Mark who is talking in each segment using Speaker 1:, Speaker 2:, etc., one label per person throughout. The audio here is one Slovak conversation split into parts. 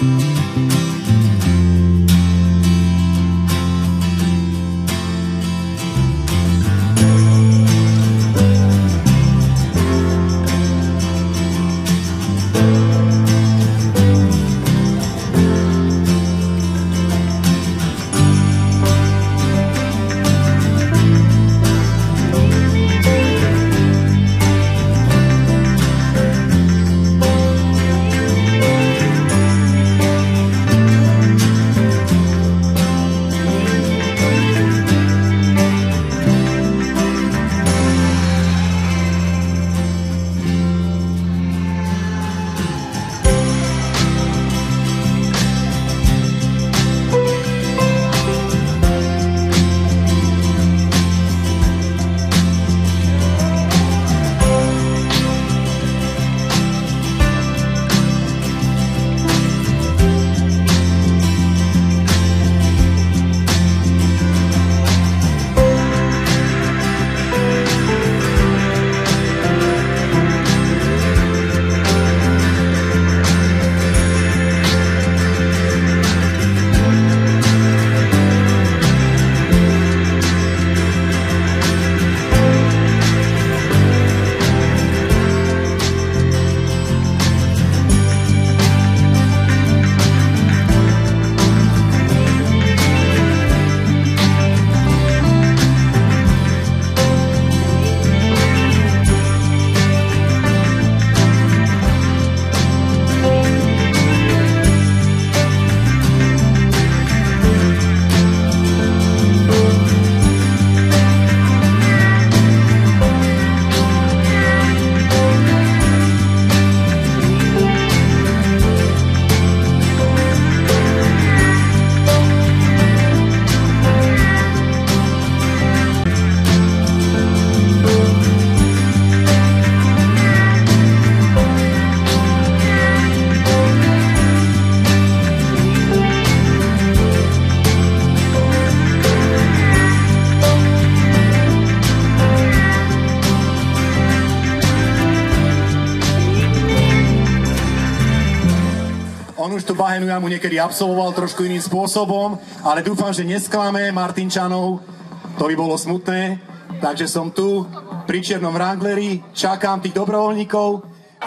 Speaker 1: Už tu bahenu ja mu niekedy absolvoval trošku iným spôsobom, ale dúfam, že nesklame Martinčanov, to by bolo smutné, takže som tu pri čiernom Wrangleri, čakám tých dobrovoľníkov.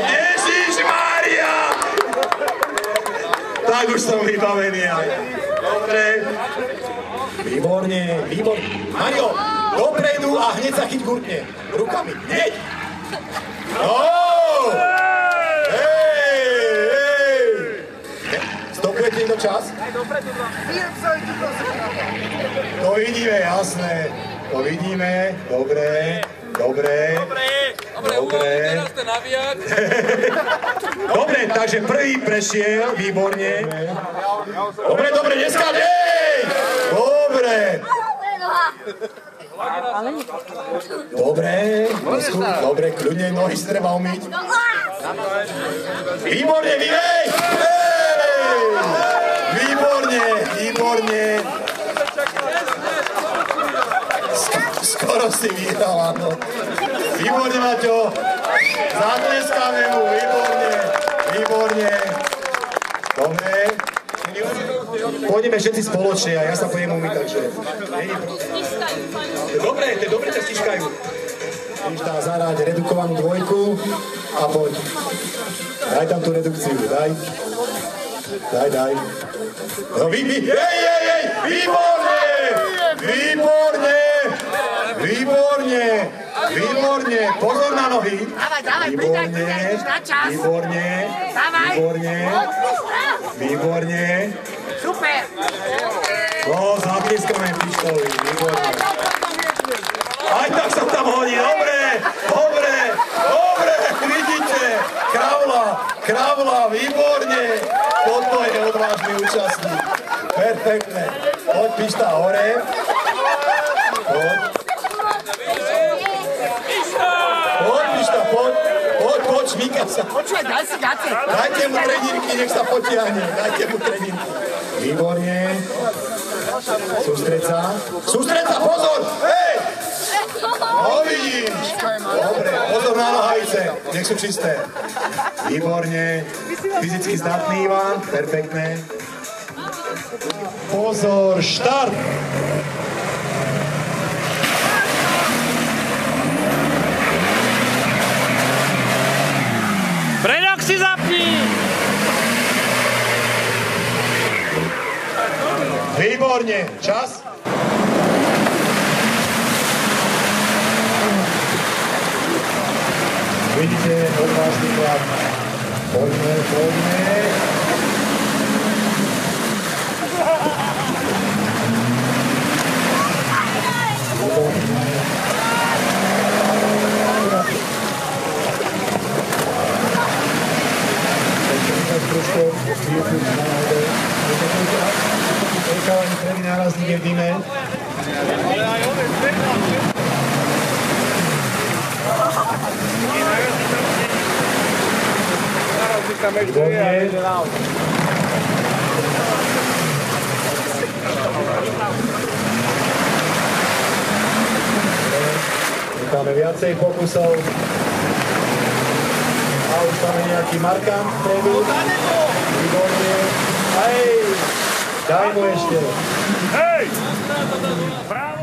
Speaker 2: Ježišmária! Tak už som vybavený. Dobre. Výborne, výborne. Mario, dopredu a hneď sa chyť gurtne. Rukami, hneď. No! Stopujete do čas? To vidíme, jasné. To vidíme. Dobre, dobre. Dobre. Dobre, takže prvý prešiel, výborne. Dobre, dobre, dneska nej! Dobre. Dobre, dobre, kľudne, nohy si treba umyť. Výborne, vyvej! Výborne, výborne. Skoro si vyhral, áno. Výborne, Maťo. Zatleskáme mu, výborne, výborne. Dobre. Pôjdeme všetci spoločne a ja sa pôjdem umyť, takže... Dobre ťa stiškajú. Víš, dá zahrať redukovanú dvojku a poď. Daj tam tú redukciu, daj. Daj. No, výborne! Výborne! Výborne! Výborne! Pozor na nohy! Výborne! Výborne! Výborne! Výborne!
Speaker 3: Super!
Speaker 2: No, zatleskame pištoli, výborne. Aj tak sa tam hodí, dobre! Dobre! Dobre! Vidíte! Kravla, výborne! Toto je odvážny účastník. Perfektne. Poď, pišta, hore. Poď. Poď, pišta, poď. Poď, šmíka sa.
Speaker 3: Počuj, daj si gace.
Speaker 2: Dajte mu trenírky, nech sa potiahne. Dajte mu trenírky. Výborne. Sústreď sa, pozor! Hej! No vidíš. Dobre, pozor na nohavice. Nech sú čisté. Výborne. fyzicky zdatný Ivan, perfektné. Pozor, štart!
Speaker 4: Predok si zapni!
Speaker 2: Výborne, čas? Vidíte, odvážny chlap. Poďme, poďme. Prvý nárazník je v dime. Máme viacej pokusov. A už máme nejaký markant vpredu. Výborne. Hej! Daj mu ešte.
Speaker 4: Hej! Bravo!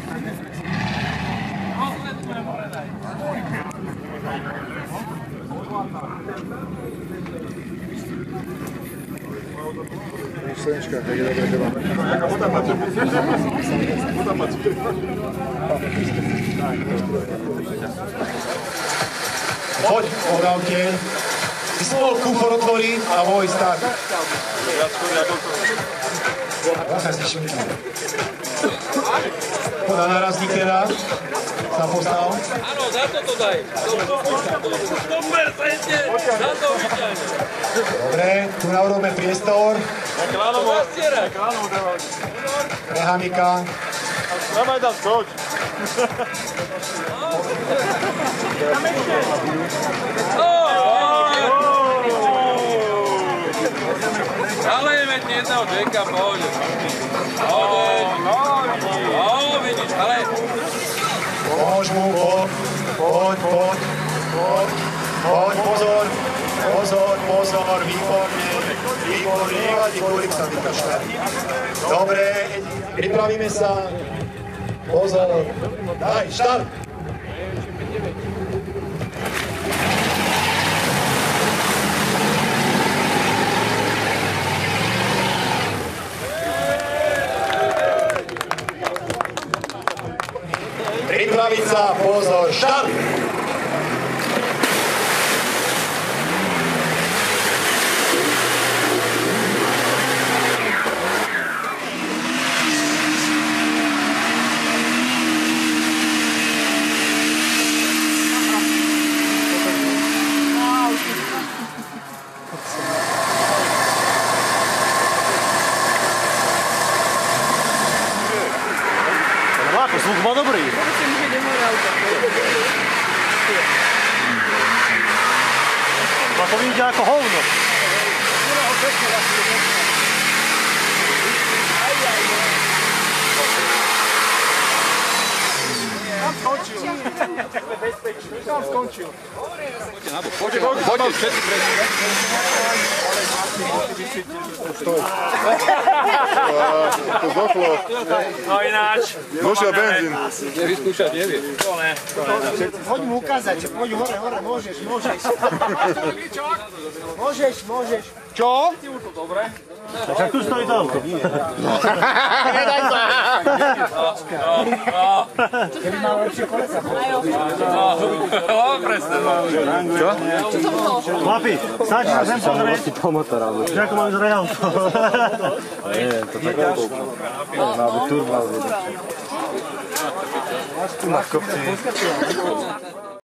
Speaker 5: Slnečka, tak je dobre, že máme.
Speaker 2: Poď, odávte. Si smol kúfor otvoriť a voj stať. Podá nárazník teda. Sa postav.
Speaker 6: Áno, za to daj. Super, pente, za to vyťaň.
Speaker 2: Dobre, tu naurobme priestor.
Speaker 6: Zastieraj.
Speaker 2: Pre Hamika.
Speaker 5: Dávaj tam skoč.
Speaker 6: Zalejeme ti jedného Jacka, pohode. Vidíš, ale...
Speaker 2: Pomôž mu, poď, pozor, výborne, nevadí, kolik sa vykašľa. Dobre, pripravíme sa, pozor, daj, štart! Pripraviť sa, pozor, štart!
Speaker 5: Zvuk bol dobrý. A to vidíte ako hovno. Tam skončil. Tam skončil.
Speaker 6: Poďte, všetci prezidenti.
Speaker 5: Stoj. To zdochlo.
Speaker 4: No ináč.
Speaker 5: Došiel benzín.
Speaker 6: Nevyskúšať, nevie.
Speaker 4: To ne.
Speaker 7: Poď mu ukázať, poď hore, môžeš. Môžeš.
Speaker 4: Čo?
Speaker 5: Však tu stojí to auto.
Speaker 7: Nedaj sa. Keby mal lepšie kolesa.
Speaker 6: Presne.
Speaker 5: Čo? Chlapi, stačí sa sem pozrieť. Že ako máme zrejať auto. Nie, to tak auto. Má byť turbo. Tu na kopci.